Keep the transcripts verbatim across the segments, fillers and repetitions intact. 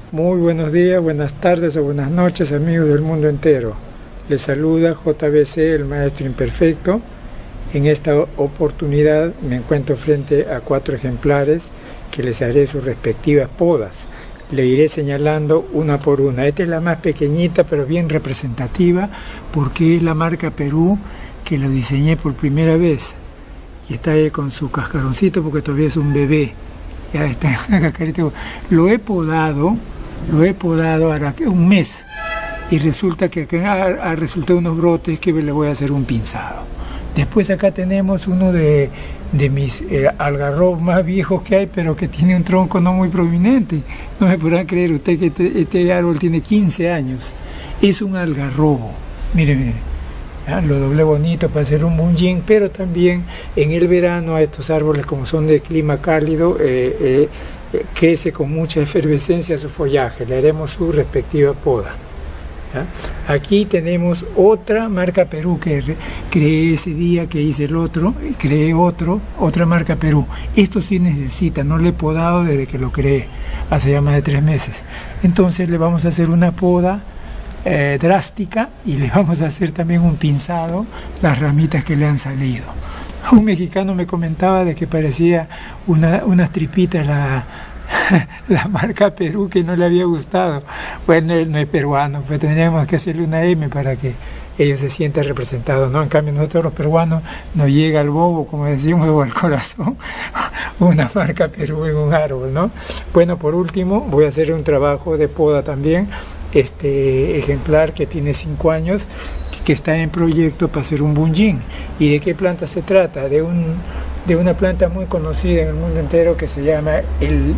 Muy buenos días, buenas tardes o buenas noches, amigos del mundo entero. Les saluda J B C, el maestro imperfecto. En esta oportunidad me encuentro frente a cuatro ejemplares que les haré sus respectivas podas. Le iré señalando una por una. Esta es la más pequeñita pero bien representativa porque es la marca Perú que lo diseñé por primera vez. Y está ahí con su cascaroncito porque todavía es un bebé. Ya está en la cascarita. Lo he podado, lo he podado ahora un mes. Y resulta que ha, ha resultado unos brotes que le voy a hacer un pinzado. Después acá tenemos uno de, de mis eh, algarrobos más viejos que hay, pero que tiene un tronco no muy prominente. No me podrán creer usted que este, este árbol tiene quince años. Es un algarrobo. Miren, miren. ¿Ya? Lo doblé bonito para hacer un bunjing, pero también en el verano a estos árboles, como son de clima cálido, eh, eh, crece con mucha efervescencia su follaje. Le haremos su respectiva poda. ¿Ya? Aquí tenemos otra marca Perú que creé ese día que hice el otro, creé otro, otra marca Perú. Esto sí necesita, no le he podado desde que lo creé, hace ya más de tres meses. Entonces le vamos a hacer una poda eh, drástica y le vamos a hacer también un pinzado, las ramitas que le han salido. Un mexicano me comentaba de que parecía una, unas tripitas la... la marca Perú, que no le había gustado. Bueno, él no es peruano, pues tendríamos que hacerle una M para que ellos se sientan representados, ¿no? En cambio nosotros los peruanos nos llega al bobo, como decimos, o al corazón, una marca Perú en un árbol, ¿no? Bueno, por último voy a hacer un trabajo de poda también, este ejemplar que tiene cinco años, que está en proyecto para hacer un bunjing. ¿Y de qué planta se trata? De un de una planta muy conocida en el mundo entero que se llama el...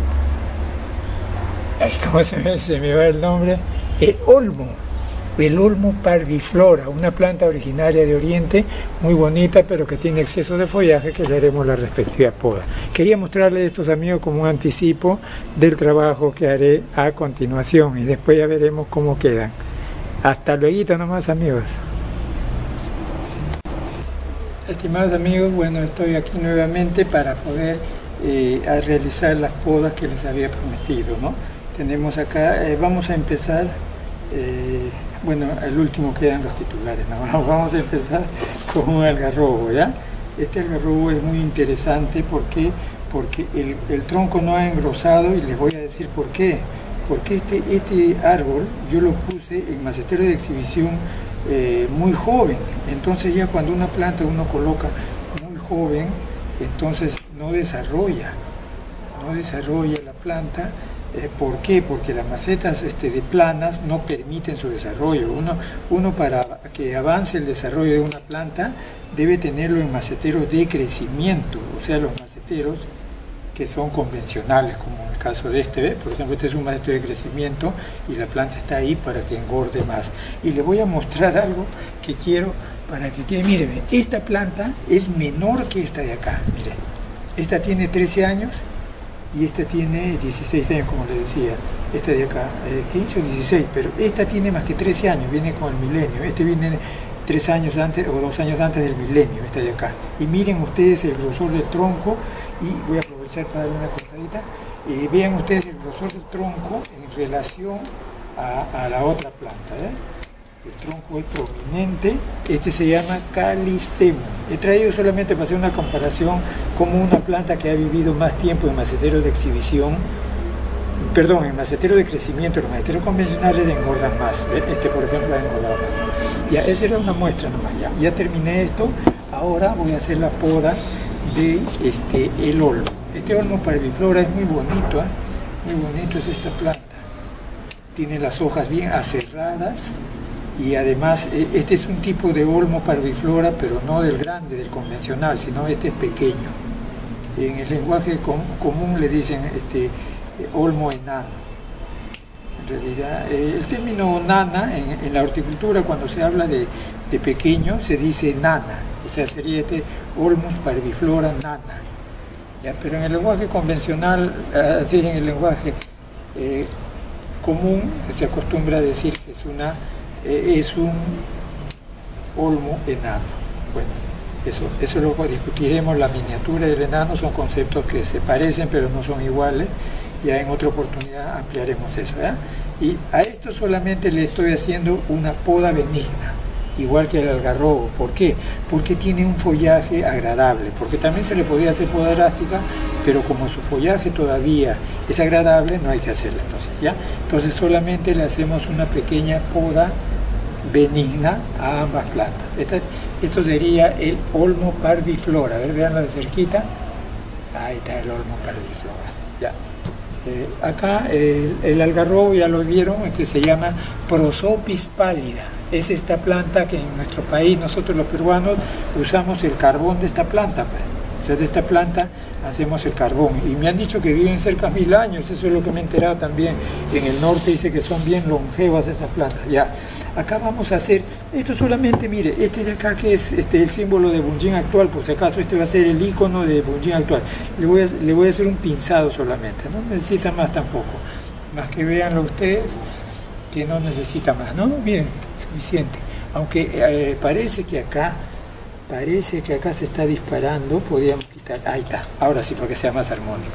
¿Cómo se me, se me va el nombre? El olmo, el olmo parviflora, una planta originaria de Oriente, muy bonita, pero que tiene exceso de follaje, que le haremos la respectiva poda. Quería mostrarles a estos amigos como un anticipo del trabajo que haré a continuación, y después ya veremos cómo quedan. Hasta luego nomás, amigos. Estimados amigos, bueno, estoy aquí nuevamente para poder eh, a realizar las podas que les había prometido, ¿no? Tenemos acá, eh, vamos a empezar, eh, bueno, el último quedan los titulares, ¿no? Vamos a empezar con un algarrobo, ¿ya? Este algarrobo es muy interesante porque, porque el, el tronco no ha engrosado, y les voy a decir por qué. Porque este, este árbol yo lo puse en macetero de exhibición eh, muy joven. Entonces ya cuando una planta uno coloca muy joven, entonces no desarrolla, no desarrolla la planta. Eh, ¿Por qué? Porque las macetas este, de planas no permiten su desarrollo. Uno, uno para que avance el desarrollo de una planta debe tenerlo en maceteros de crecimiento, o sea, los maceteros que son convencionales, como en el caso de este, ¿ve? Por ejemplo, este es un macetero de crecimiento y la planta está ahí para que engorde más. Y les voy a mostrar algo que quiero para que quede. Miren, esta planta es menor que esta de acá. Miren, esta tiene trece años y esta tiene dieciséis años, como les decía. Esta de acá, eh, quince o dieciséis, pero esta tiene más que trece años, viene con el milenio. Este viene tres años antes o dos años antes del milenio, esta de acá. Y miren ustedes el grosor del tronco, y voy a aprovechar para darle una cortadita. Eh, vean ustedes el grosor del tronco en relación a, a la otra planta, ¿eh? El tronco es prominente. Este se llama Callistemon. He traído solamente para hacer una comparación como una planta que ha vivido más tiempo en macetero de exhibición, perdón, en macetero de crecimiento. Los maceteros convencionales engordan más. Este, por ejemplo, ha engordado más. Ya, esa era una muestra nomás. Ya, ya terminé esto. Ahora voy a hacer la poda de este, el olmo. Este olmo parviflora es muy bonito, ¿eh? Muy bonito es esta planta. Tiene las hojas bien aserradas. Y además, este es un tipo de olmo parviflora, pero no del grande, del convencional, sino este es pequeño. En el lenguaje com común le dicen este, olmo enano. En realidad, el término nana, en, en la horticultura, cuando se habla de, de pequeño, se dice nana. O sea, sería este olmus parviflora nana. ¿Ya? Pero en el lenguaje convencional, así en el lenguaje eh, común, se acostumbra a decir que es una... es un olmo enano. Bueno, eso, eso lo discutiremos. La miniatura y el enano son conceptos que se parecen pero no son iguales, ya en otra oportunidad ampliaremos eso, ¿verdad? Y a esto solamente le estoy haciendo una poda benigna, igual que el algarrobo. ¿Por qué? Porque tiene un follaje agradable, porque también se le podía hacer poda drástica, pero como su follaje todavía es agradable, no hay que hacerla entonces, ¿ya? Entonces solamente le hacemos una pequeña poda benigna a ambas plantas. Esta, esto sería el olmo parviflora. A ver, veanlo de cerquita. Ahí está el olmo parviflora. Ya. Eh, acá el, el algarrobo ya lo vieron, que se llama Prosopis pálida. Es esta planta que en nuestro país, nosotros los peruanos, usamos el carbón de esta planta, pues. O sea, de esta planta hacemos el carbón. Y me han dicho que viven cerca de mil años, eso es lo que me he enterado también. En el norte dice que son bien longevas esas plantas. Ya, acá vamos a hacer, esto solamente, mire, este de acá que es este, el símbolo de Bunjin actual, por si acaso, este va a ser el icono de Bunjin actual. Le voy a, le voy a hacer un pinzado solamente, no necesita más tampoco. Más que veanlo ustedes, que no necesita más, ¿no? Miren, suficiente. Aunque eh, parece que acá, parece que acá se está disparando, podríamos quitar, ahí está, ahora sí, para que sea más armónico.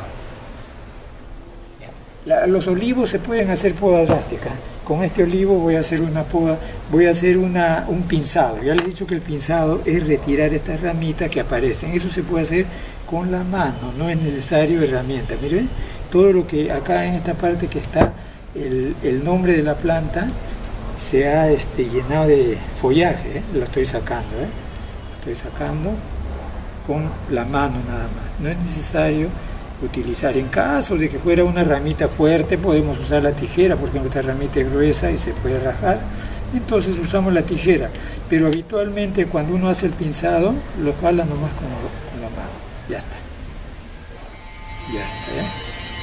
La, los olivos se pueden hacer poda drástica. Con este olivo voy a hacer una poda, voy a hacer una, un pinzado. Ya les he dicho que el pinzado es retirar estas ramitas que aparecen. Eso se puede hacer con la mano, no es necesario herramienta. Miren, todo lo que acá en esta parte que está el, el nombre de la planta se ha este, llenado de follaje, ¿eh? Lo estoy sacando, ¿eh? Estoy sacando con la mano nada más, no es necesario utilizar. En caso de que fuera una ramita fuerte, podemos usar la tijera, porque nuestra ramita es gruesa y se puede rajar, entonces usamos la tijera, pero habitualmente cuando uno hace el pinzado, lo jala nomás con, con la mano, ya está, ya está, ¿ya?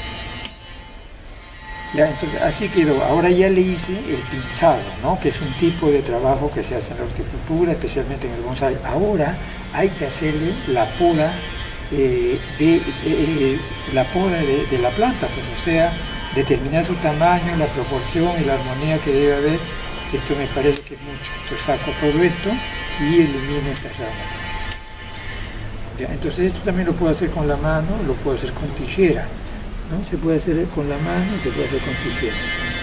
Ya, entonces, así quedó. Ahora ya le hice el pinzado, ¿no? Que es un tipo de trabajo que se hace en la horticultura, especialmente en el bonsái. Ahora hay que hacerle la poda eh, de, de, de la poda de, de la planta, pues, o sea, determinar su tamaño, la proporción y la armonía que debe haber. Esto me parece que es mucho. Entonces saco todo esto y elimino estas ramas. Ya, entonces esto también lo puedo hacer con la mano, lo puedo hacer con tijera, ¿no? Se puede hacer con la mano, se puede hacer con tijera.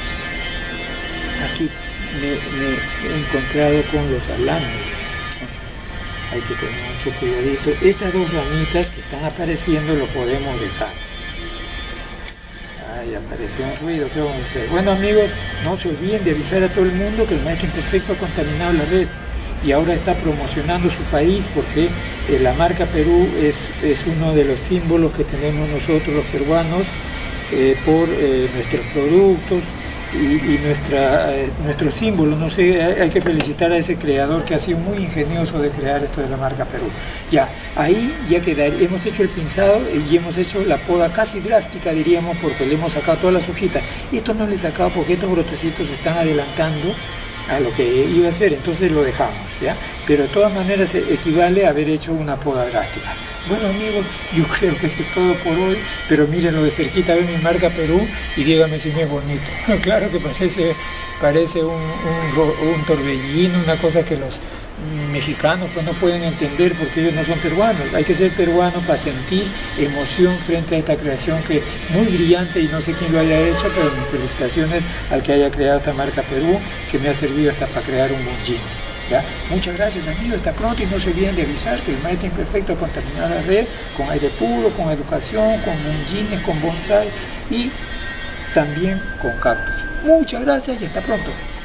Aquí me, me he encontrado con los alambres, entonces hay que tener mucho cuidadito. Estas dos ramitas que están apareciendo lo podemos dejar. Ahí apareció un ruido, ¿qué vamos a hacer? Bueno amigos, no se olviden de avisar a todo el mundo que el maestro imperfecto ha contaminado la red y ahora está promocionando su país, porque eh, la marca Perú es, es uno de los símbolos que tenemos nosotros los peruanos eh, por eh, nuestros productos y, y nuestra, eh, nuestro símbolo. No sé, hay, hay que felicitar a ese creador que ha sido muy ingenioso de crear esto de la marca Perú. Ya, ahí ya quedaría, hemos hecho el pinzado y hemos hecho la poda casi drástica, diríamos, porque le hemos sacado todas las hojitas. Esto no le he sacado porque estos brotecitos se están adelantando a lo que iba a hacer, entonces lo dejamos, ¿ya? Pero de todas maneras equivale a haber hecho una poda drástica. Bueno amigos, yo creo que eso es todo por hoy, pero mírenlo de cerquita, ven mi marca Perú y díganme si no es bonito. Claro que parece, parece un, un, un torbellino, una cosa que los mexicanos pues no pueden entender porque ellos no son peruanos. Hay que ser peruano para sentir emoción frente a esta creación que es muy brillante y no sé quién lo haya hecho, pero mis felicitaciones al que haya creado esta marca Perú, que me ha servido hasta para crear un Bunjin. ¿Ya? Muchas gracias amigos, hasta pronto, y no se olviden de avisar que el maestro imperfecto ha contaminado la red con aire puro, con educación, con bunjines, con bonsái y también con cactus. Muchas gracias y hasta pronto.